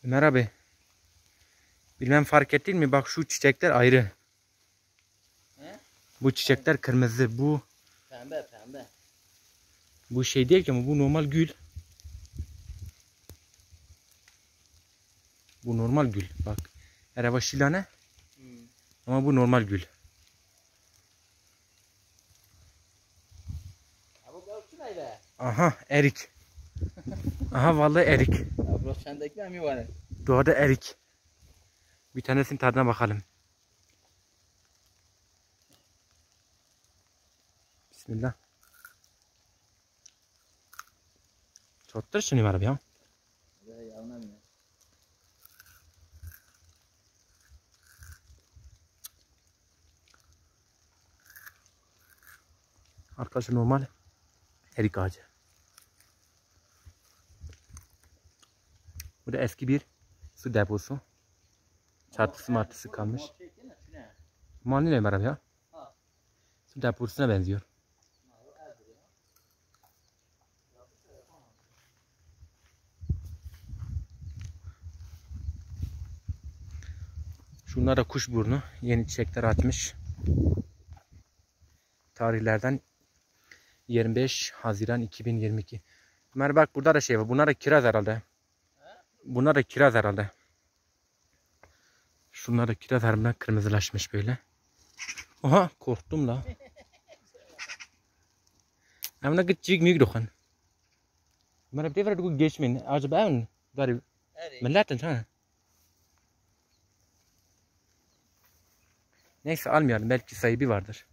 Ömer abi. Bilmem fark ettin mi? Bak şu çiçekler ayrı. He? Bu çiçekler kırmızı. Bu Pembe pembe. bu şey değil ki ama bu normal gül. Bu normal gül. Bak. Ereva şilane. Ama bu normal gül. Abi bu ne? Aha erik. Aha vallahi erik. Abi sendeki mi var? Doğada erik. Bir tanesinin tadına bakalım. Bismillah. Çottur şunu var abi ya. Arkadaşlar normal erik ağacı. Bu da eski bir su deposu. Çatısı martısı kalmış. Mal ne Ömer abi ya? Su deposuna benziyor. Şunlar da kuşburnu. Yeni çiçekler açmış. Tarihlerden 25 Haziran 2022. Ömer bak burada da şey var. Bunlar da kiraz herhalde. Bunlar da kiraz herhalde. Şunlar da kiraz harbiden kırmızılaşmış böyle. Oha korktum la. Ama küçük büyük dokan. Ömer bir defa da geçmeyin. Acaba ben dari milletin sana. Neyse almayalım. Belki sahibi vardır.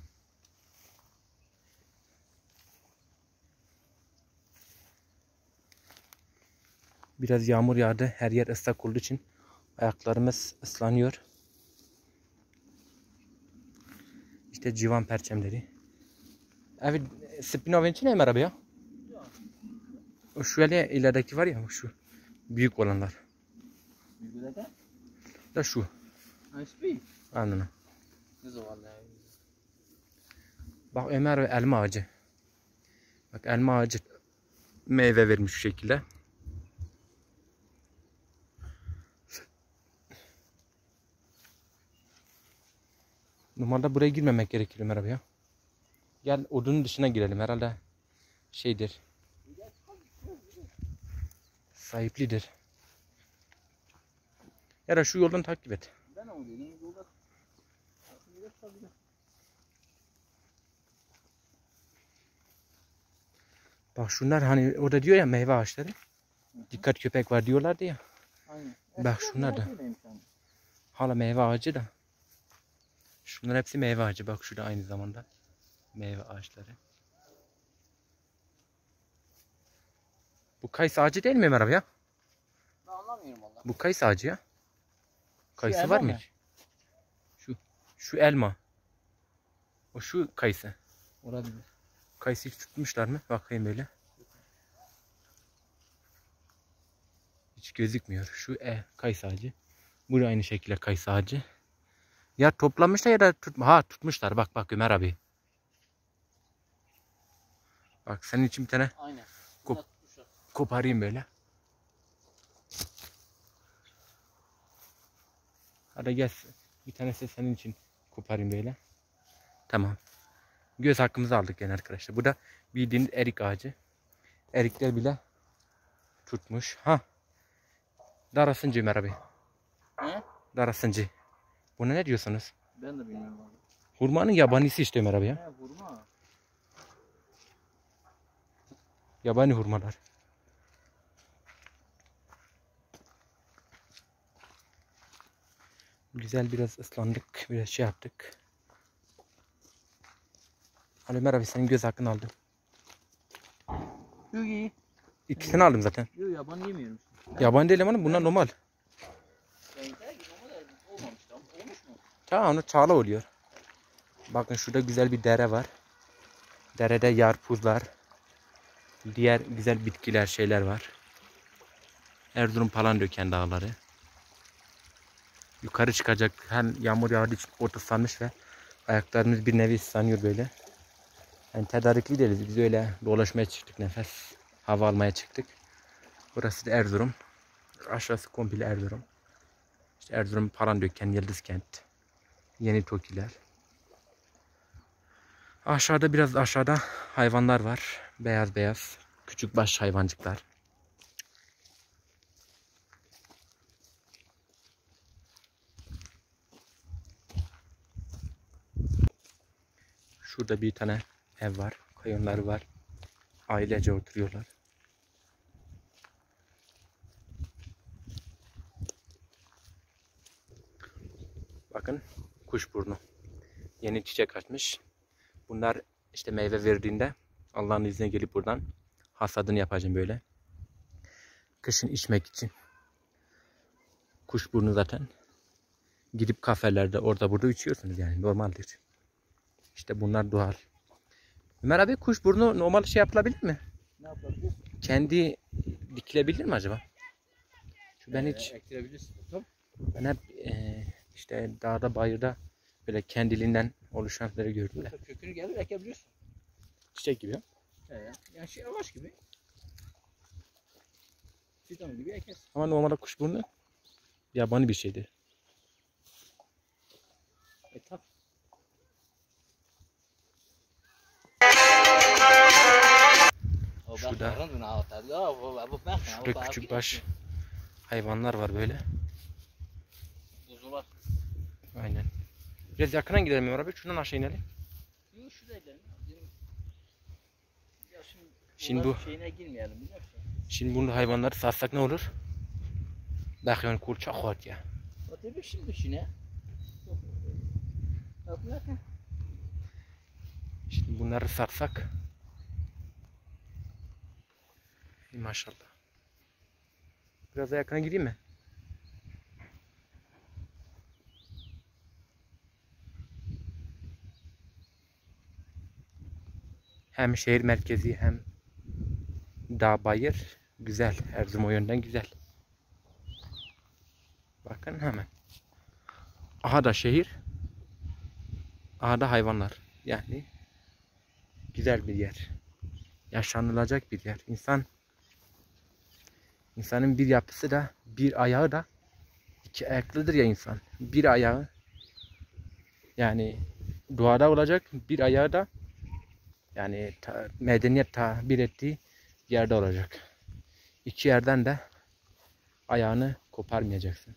Biraz yağmur yağdı. Her yer ıslak olduğu için ayaklarımız ıslanıyor. İşte civan perçemleri. Evet, Spinoven için ne araba ya? O şu ilerideki var ya şu büyük olanlar. Büyük Da şu. Nasıl? Anladın. Ne zaman ya? Bak Ömer ve elma ağacı. Bak elma ağacı meyve vermiş şu şekilde. Normalde buraya girmemek gerekir Ömer abi ya. Gel odunun dışına girelim herhalde şeydir. Sahiplidir. Ya da şu yoldan takip et. Ben onu dedim. Yolda. Bak şunlar hani orada diyor ya meyve ağaçları. Dikkat köpek var diyorlardı ya. Aynen. Bak şunlar da. Hala meyve ağacı da. Şunlar hepsi meyve ağacı. Bak şurada aynı zamanda. Meyve ağaçları. Bu kayısı ağacı değil mi Ömer abi ya? Ben anlamıyorum valla. Bu kayısı ağacı ya. Kayısı elma var mı mı? hiç? Şu elma. O şu kayısı. Olabilir. Kayısı hiç tutmuşlar mı? Bakayım böyle. Hiç gözükmüyor. Şu kayısı ağacı. Bu da aynı şekilde kayısı ağacı. Ya toplamışlar ya da tutmuşlar. Bak bak Ömer abi. Bak senin için bir tane Aynen. koparayım böyle. Hadi gel. Bir tanesi senin için koparayım böyle. Tamam. Göz hakkımızı aldık yani arkadaşlar. Bu da bildiğiniz erik ağacı. Erikler bile tutmuş. Ha. Darasıncı Ömer abi. He? Darasıncı. Buna ne diyorsunuz? Ben de bilmiyorum abi. Hurmanın yabanisi işte Ömer abi ya. He vurma. Yabani hurmalar. Güzel biraz ıslandık. Biraz şey yaptık. Ali Ömer abi senin göz hakkını aldım. Yok iyi. İkisini aldım zaten. Yok yaban yemiyorum. Yabani değil ama bunlar normal. Olmuş mu? Tamam onu çağla oluyor. Bakın şurada güzel bir dere var. Derede yarpuzlar. Diğer güzel bitkiler şeyler var. Erzurum Palandöken dağları. Yukarı çıkacak hem yağmur yağdığı için orta ıslanmış ve ayaklarımız bir nevi ıslanıyor böyle. Yani tedarikli değiliz. Biz öyle dolaşmaya çıktık, nefes hava almaya çıktık. Burası da Erzurum. Aşağısı komple Erzurum. İşte Erzurum, Palandöken, Yıldızkent. Yeni Tokiler. Aşağıda biraz aşağıda hayvanlar var. Beyaz beyaz. Küçük baş hayvancıklar. Şurada bir tane ev var. Kayınları var. Ailece oturuyorlar. Bakın kuşburnu. Yeni çiçek açmış. Bunlar işte meyve verdiğinde Allah'ın izniyle gelip buradan hasadını yapacağım böyle. Kışın içmek için. Kuşburnu zaten. Gidip kafelerde orada burada içiyorsunuz yani normaldir. İşte bunlar doğal. Ömer abi kuşburnu normal şey yapılabilir mi? Ne yapabiliriz? Kendi dikilebilir mi acaba? Ben hiç Ektirebilirsin. Tamam. ben hep işte dağda bayırda böyle kendiliğinden oluşanları gördüm de. Kökünü gelir ekebilirsin. Çiçek gibi. Yani şey ağaç gibi. Fidan gibi ekersin. Ama normalde kuşburnu yabani bir şeydir. Tak. Şurada küçük baş hayvanlar var böyle. Kuzular. Aynen. Biraz yakına gidelim Ömer abi. Şuradan aşağı inelim. Yok şuraya gidelim. Ya Şimdi bu şeyine girmeyelim biliyor musun? Şimdi bunu hayvanları satsak ne olur? Bakın kul çok hot ya. O tabii şimdi işine. Yapma. Şimdi bunları satsak. Maşallah. Biraz da yakına gideyim mi? Hem şehir merkezi hem dağ bayır güzel. Erzurum o yönden güzel. Bakın hemen. Aha da şehir. Aha da hayvanlar. Yani güzel bir yer. Yaşanılacak bir yer. İnsanın bir yapısı da bir ayağı da iki ayaklıdır ya insan. Bir ayağı yani doğada olacak, bir ayağı da yani medeniyet tabir ettiği yerde olacak. İki yerden de ayağını koparmayacaksın.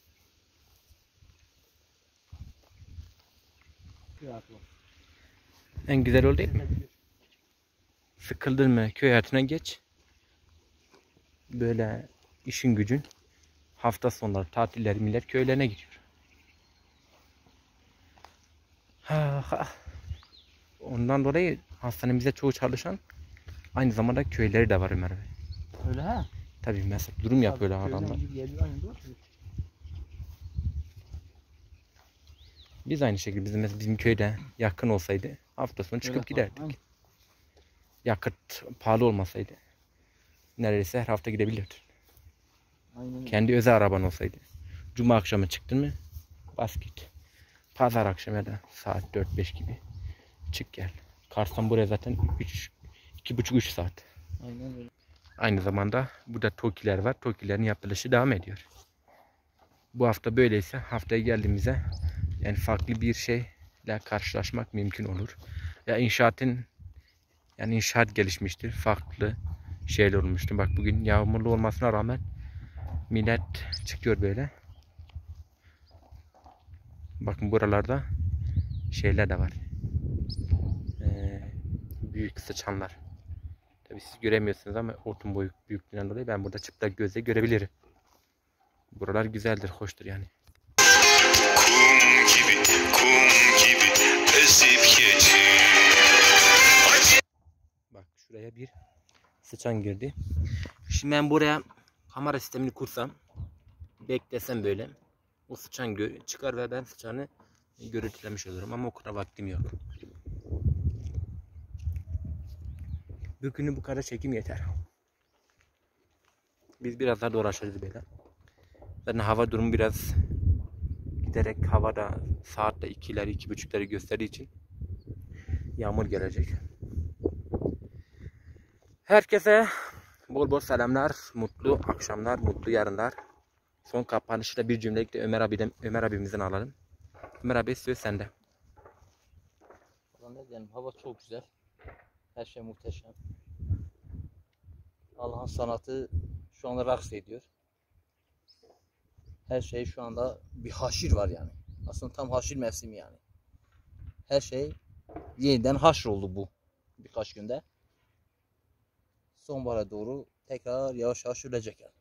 En güzel o değil mi? Sıkıldın mı köy hayatına geç. Böyle işin gücün hafta sonları tatilleri millet köylerine gidiyor. Ondan dolayı hastanemizde çoğu çalışan aynı zamanda köyleri de var Ömer Bey. Öyle ha? Tabii mesela durum yapıyorlar adamlar. Biz aynı şekilde bizim köyde yakın olsaydı hafta sonu çıkıp giderdik. Yakıt pahalı olmasaydı neredeyse her hafta gidebilirdik. Aynen. Kendi özel araban olsaydı. Cuma akşamı çıktın mı bas git. Pazar akşamı ya da saat 4-5 gibi çık gel. Kars'tan buraya zaten 2,5-3 saat. Aynen öyle. Aynı zamanda burada tokiler var. Tokilerin yapılışı devam ediyor. Bu hafta böyleyse haftaya geldiğimizde yani farklı bir şeyle karşılaşmak mümkün olur. Ya inşaat gelişmiştir. Farklı şeyler olmuştu. Bak bugün yağmurlu olmasına rağmen millet çıkıyor böyle. Bakın buralarda şeyler de var. Büyük sıçanlar. Tabii siz göremiyorsunuz ama hortum büyüklüğünden dolayı ben burada çıplak gözle görebilirim. Buralar güzeldir, hoştur yani. Kum gibi ezip bak şuraya bir sıçan girdi. Şimdi ben buraya kamera sistemini kursam, beklesem böyle, o sıçan çıkar ve ben sıçanı görüntülemiş olurum ama o kadar vaktim yok. Bugünü bu kadar çekim yeter. Biz biraz daha dolaşırız böyle. Zaten hava durumu biraz giderek havada saatte 2'leri 2,5'leri gösterdiği için yağmur gelecek. Herkese Bol bol selamlar, mutlu akşamlar, mutlu yarınlar. Son kapanışı da bir cümlelikle Ömer abimizden alalım. Ömer abi söz sende. Ulan ne diyelim, hava çok güzel. Her şey muhteşem. Allah'ın sanatı şu anda raks ediyor. Her şey şu anda bir haşir var yani. Aslında tam haşir mevsimi yani. Her şey yeniden haşr oldu bu birkaç günde. Sonbahara doğru tekrar yavaş yavaş sürecek yani.